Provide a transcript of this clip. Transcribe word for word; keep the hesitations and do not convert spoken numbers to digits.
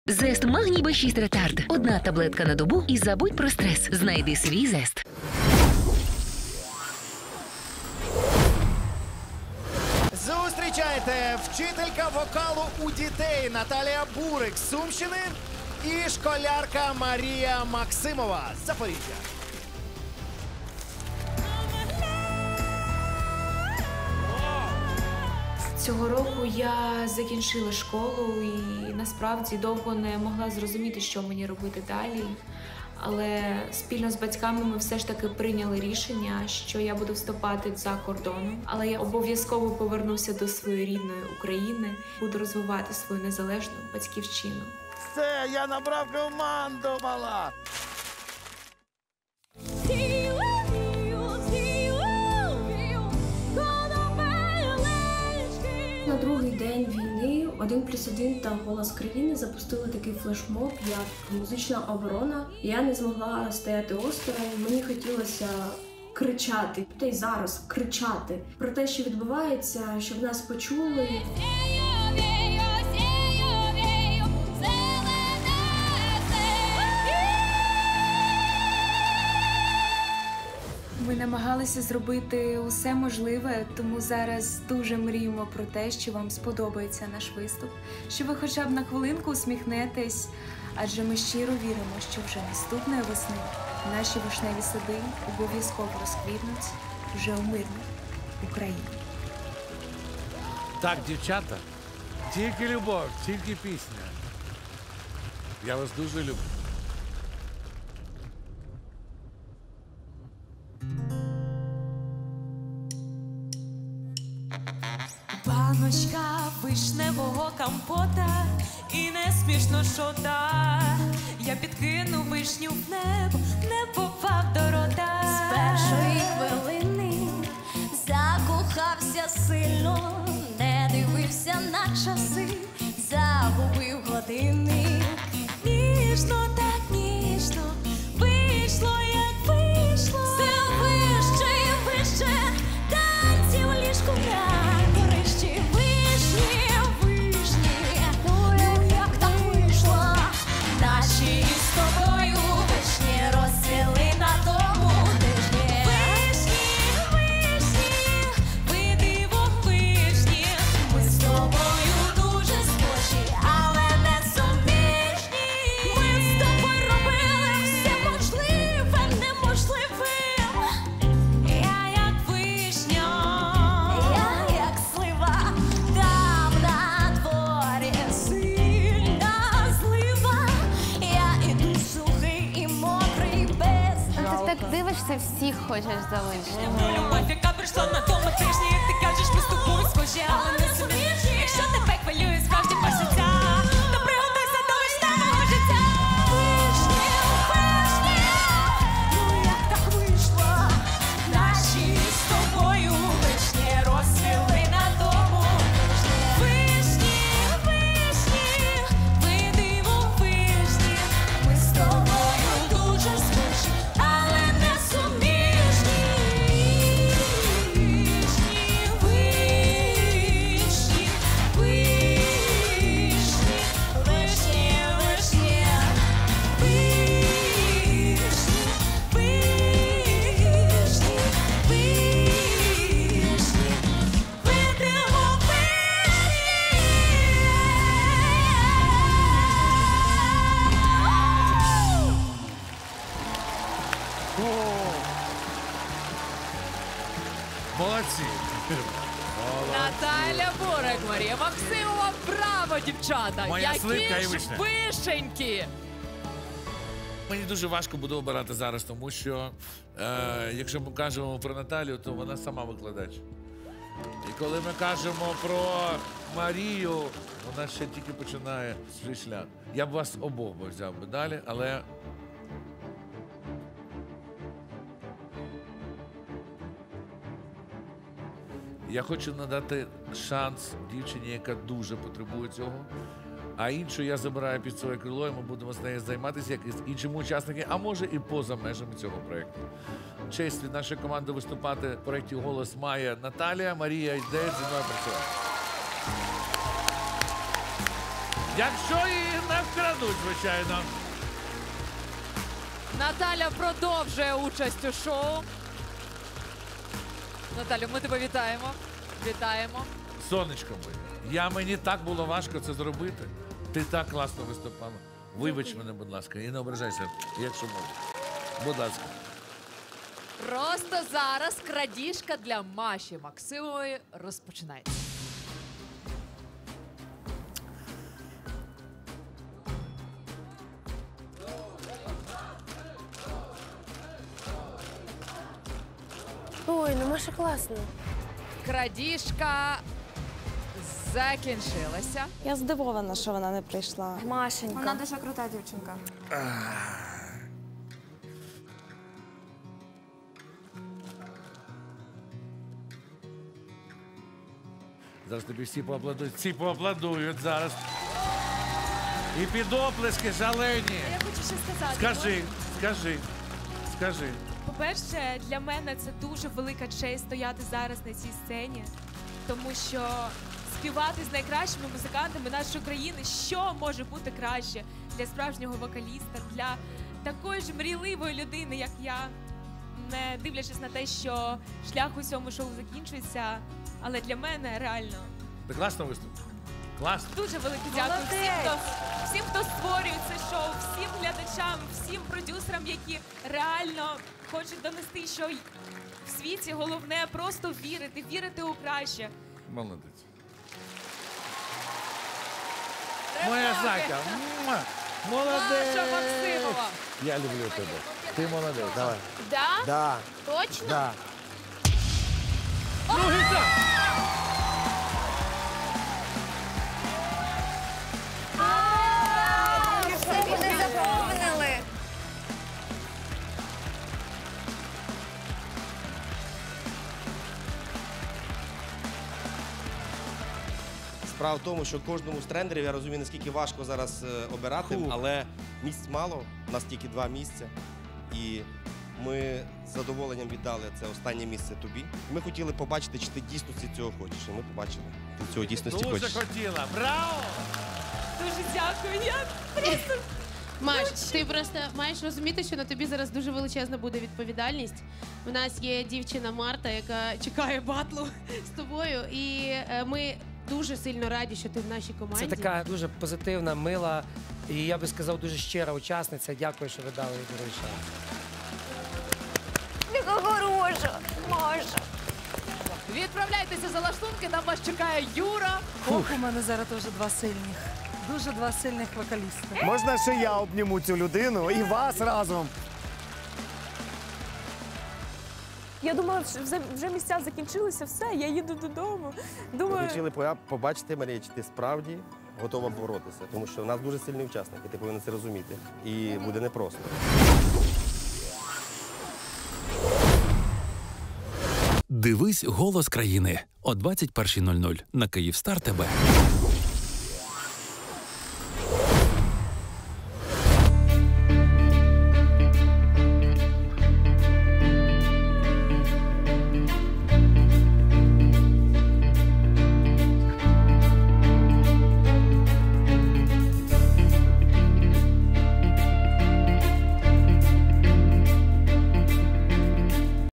Зест Магній Б шість Ретард. Одна таблетка на добу і забудь про стрес. Знайди свій Зест. Зустрічайте, вчителька вокалу у дітей Наталія Бурик з Сумщини і школярка Марія Максимова з Запоріжжя. Цього року я закінчила школу і насправді довго не могла зрозуміти, що мені робити далі. Але спільно з батьками ми все ж таки прийняли рішення, що я буду вступати за кордоном. Але я обов'язково повернуся до своєї рідної України, буду розвивати свою незалежну батьківщину. Все, я набрав команду, мала! На другий день війни один плюс один та «Голос країни» запустили такий флешмоб, як музична оборона. Я не змогла стояти осторонь, мені хотілося кричати, та й зараз кричати про те, що відбувається, щоб нас почули. Ми намагалися зробити усе можливе, тому зараз дуже мріємо про те, що вам сподобається наш виступ, що ви хоча б на хвилинку усміхнетесь, адже ми щиро віримо, що вже наступної весни наші вишневі сади обов'язково розквітнуть вже у мирній Україні. Так, дівчата, тільки любов, тільки пісня. Я вас дуже люблю. Баночка вишневого компота, і не смішно, що так. Я підкину вишню в небо, не попав до рота. З першої хвилини закохався сильно, не дивився на часи, загубив годинник. Ніжно, так ніжно, вийшло, як вийшло. Все вище і вище, танці у ліжку на горищі. Вишні, вишні, ну як так вийшло. Наші з тобою вишні розцвіли на тому тижні. Вишні, вишні, ви диво вишні. Ми з тобою дуже схожі, але не суміжні. Ми з тобою робили все можливе неможливим. Я як вишня, Я як слива, там на дворі сильна злива. Я іду сухий і мокрий без Ти ноги. так дивишся, всіх хочеш залишити. про любов, яка прийшла на тому тижні. Як ти кажеш, ми з тобою схожі, але не суміжні. Якщо тебе хвилює справжні почуття, то приготуйся до вишневого життя. Вишні, вишні, ну як так вийшло. Наші з тобою вишні розцвіли на тому тижні. Вишні, вишні, ви диво вишні. Ми з тобою дуже схожі, але не суміжні. Вишні, вишні, вишні, Вишні, вишні, вишні, вишні, вишні, ви диво Молодці. Наталя Бурик, Марія Максимова, браво, дівчата! Моя сливка і Які ж вишня. вишеньки! Мені дуже важко буде обирати зараз, тому що, е, якщо ми кажемо про Наталію, то вона сама викладач. І коли ми кажемо про Марію, вона ще тільки починає свій шлях. Я б вас обох би взяв би далі, але я хочу надати шанс дівчині, яка дуже потребує цього. А іншу я забираю під своє крило, і ми будемо з нею займатися, як і з іншими учасниками, а може і поза межами цього проєкту. Честь від нашої команди виступати в проєкті «Голос» має Наталія. Марія йде зі мною працювати. Якщо її не вкрадуть, звичайно. Наталя продовжує участь у шоу. Наталю, ми тебе вітаємо. Вітаємо. Сонечко моє, я, мені так було важко це зробити. Ти так класно виступала. Вибач мене, будь ласка, і не ображайся, якщо можеш. Будь ласка. Просто зараз крадіжка для Маші Максимової розпочинається. Ой, ну Маша класно. Крадіжка закінчилася. Я здивована, що вона не прийшла. Машенька. Вона дуже крута дівчинка. Зараз тобі всі поаплодують, всі поаплодують зараз. І під оплески шалені. Я хочу ще сказати. Скажи, скажи, скажи. По-перше, для мене це дуже велика честь стояти зараз на цій сцені, тому що співати з найкращими музикантами нашої країни, що може бути краще для справжнього вокаліста, для такої ж мрійливої людини, як я, не дивлячись на те, що шлях у цьому шоу закінчується, але для мене реально Ти класно виступ? Класно. дуже велике дякую всім, хто, всім, хто створює це шоу, всім глядачам, всім продюсерам, які реально хочуть донести, що в світі головне просто вірити, вірити у краще. Молодець. Моя зайка. Муа. Молодець. Маша Максимова. Я люблю тебе. Ти молодець. Давай. Да? Да. Точно? Да. Другий так. Все не заповнили. Справа в тому, що кожному з тренерів, я розумію, наскільки важко зараз е, обирати, але місць мало, у нас тільки два місця. І ми з задоволенням віддали це останнє місце тобі. Ми хотіли побачити, чи ти дійсно цього хочеш. І ми побачили, ти цього дійсності Дуже хочеш. хотіла. Браво! Дуже дякую. Я просто Маш, ти просто маєш розуміти, що на тобі зараз дуже величезна буде відповідальність. У нас є дівчина Марта, яка чекає батлу з тобою, і е, ми дуже сильно раді, що ти в нашій команді. Це така дуже позитивна, мила і, я би сказав, дуже щира учасниця. Дякую, що ви дали їй шанс. Яка хороша, Маша. Відправляйтеся за лаштунки, на вас чекає Юра. Ох, у мене зараз теж два сильних. Дуже два сильних вокалісти. Можна ще я обніму цю людину і вас разом. Я думала, що вже, вже місця закінчилися, все, я їду додому. Думаю, Ми хотіли побачити, Марія, чи ти справді готова боротися, тому що в нас дуже сильний учасник, і ти повинен це розуміти. І буде непросто. Дивись «Голос країни» о двадцять першій нуль нуль на Київстар ТВ.